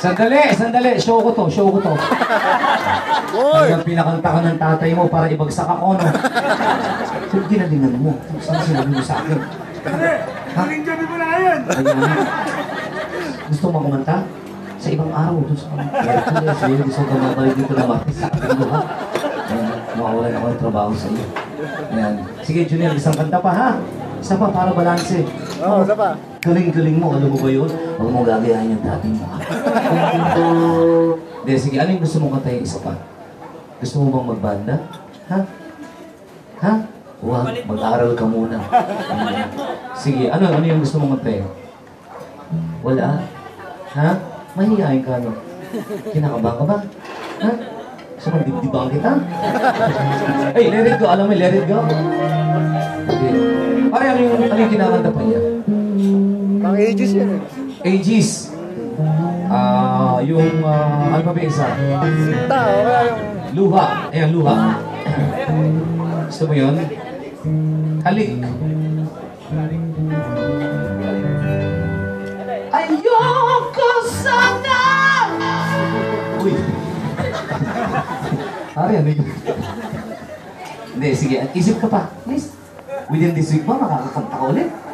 Sandali. Show ko to. Hanggang pinakanta ka ng tatay mo para ibagsak ako, no? So, ginalingan mo. Saan sinabi mo sa akin? Huling gabi mo na ngayon. Ayan. Gusto mo kumanta? Sa ibang araw, doon sa Hercules, gusto ko mabalik dito na sa akin mo, ha? Ayan, mawawalan ako ng trabaho sa iyo. Ayan. Sige, Junior, isang kanta pa, ha? Isa pa, para balanse. Oo, isa pa. Galing mo. Alam mo ba yun? Huwag mo gagayahin yung dati mo. Hindi, sige. Ano yung gusto mong kantahin isa pa? Gusto mo bang magbanda? Ha? Huwag. Mag-aral ka muna. Sige. Ano yung gusto mong kantahin? Wala. Ha? Mahihayin ka, no? Kinakabahan ka ba? Ha? Gusto mong dibdibang kita? Hey, let it go. Alam mo, let it go. Okay. Pare, ano yung kinakanta pa niya? Pang ages yan eh. Aegis. Ano pa ba isa? Sinta, okay yung... Luha. Ayan, luha. Gusto mo yun? Halik. Ayoko sana! Uy. Pare, ano yun? Hindi, sige. Isip ka pa. Please. Within this week ba, makakakanta ka ulit?